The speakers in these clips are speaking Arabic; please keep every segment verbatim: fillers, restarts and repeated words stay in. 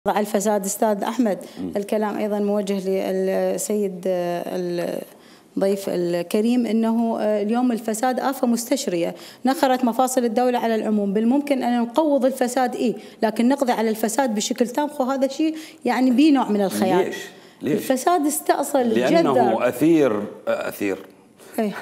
الفساد استاذ احمد. م. الكلام ايضا موجه للسيد الضيف الكريم انه اليوم الفساد آفة مستشرية نخرت مفاصل الدولة على العموم، بالممكن ان نقوض الفساد ايه لكن نقضي على الفساد بشكل تام، وهذا شيء يعني به نوع من الخيال. ليش؟ ليش؟ الفساد استأصل لأنه جدر. أثير أثير ايه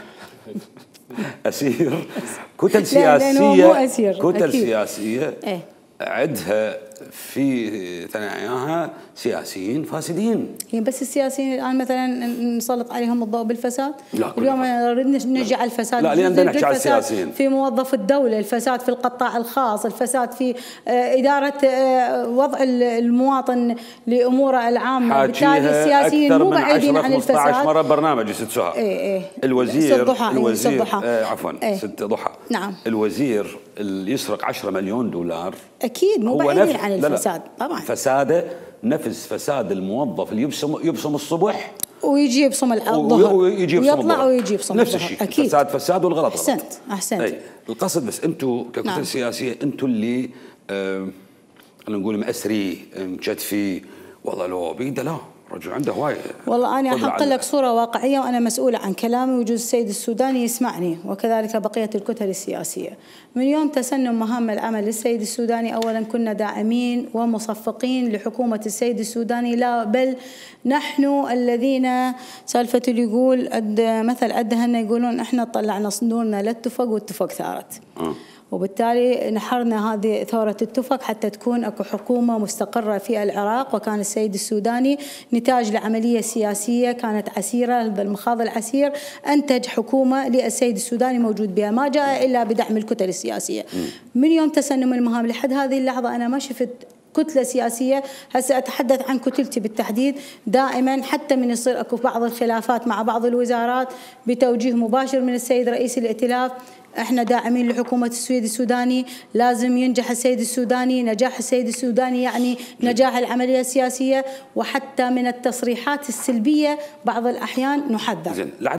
أسير كتل سياسية، كتل أكيد. سياسية ايه عدها في ثناياها سياسيين فاسدين. هي بس السياسيين الان مثلا نسلط عليهم الضوء بالفساد؟ لا اليوم نريد نرجع الفساد لا لان نحكي على السياسيين في موظف الدوله، الفساد في القطاع الخاص، الفساد في اداره وضع المواطن لاموره العامه، بالتالي السياسيين مو بعيدين عن الفساد. خمسة عشر مره برنامج ست سهى. ايه ايه الوزير ست ضحى الوزير ست ضحى آه عفوا ايه ست ضحى. نعم. الوزير اللي يسرق عشرة مليون دولار اكيد مو بعيدين عن الفساد. لا لا. طبعا فساده نفس فساد الموظف اللي يبصم يبصم الصبح ويجي يبصم الظهر ويجي يبصم ويطلع ويجي يبصم نفس الشيء. اكيد فساد فساد والغلط احسنت احسنت. أي. القصد بس انتم ككتل نعم. سياسيه انتم اللي آه خلينا نقول مأسري مكتفي والله لو بيده لا رجل عنده هوايه. والله انا احق لك صوره واقعيه وانا مسؤوله عن كلامي، ويجوز السيد السوداني يسمعني وكذلك بقيه الكتل السياسيه. من يوم تسنم مهام العمل للسيد السوداني اولا كنا داعمين ومصفقين لحكومه السيد السوداني، لا بل نحن الذين سالفه اللي يقول أد مثل أدهن يقولون احنا طلعنا صندورنا للتفق والتفق ثارت. أه. وبالتالي نحرنا هذه ثورة التفق حتى تكون اكو حكومة مستقرة في العراق، وكان السيد السوداني نتاج لعملية سياسية كانت عسيرة، بالمخاض العسير أنتج حكومة للسيد السوداني موجود بها، ما جاء إلا بدعم الكتل السياسية. من يوم تسنم المهام لحد هذه اللحظة أنا ما شفت كتلة سياسية، هسه أتحدث عن كتلتي بالتحديد، دائما حتى من يصير اكو بعض الخلافات مع بعض الوزارات بتوجيه مباشر من السيد رئيس الائتلاف، احنا داعمين لحكومة السيد السوداني، لازم ينجح السيد السوداني، نجاح السيد السوداني يعني نجاح العملية السياسية، وحتى من التصريحات السلبية بعض الأحيان نحذر.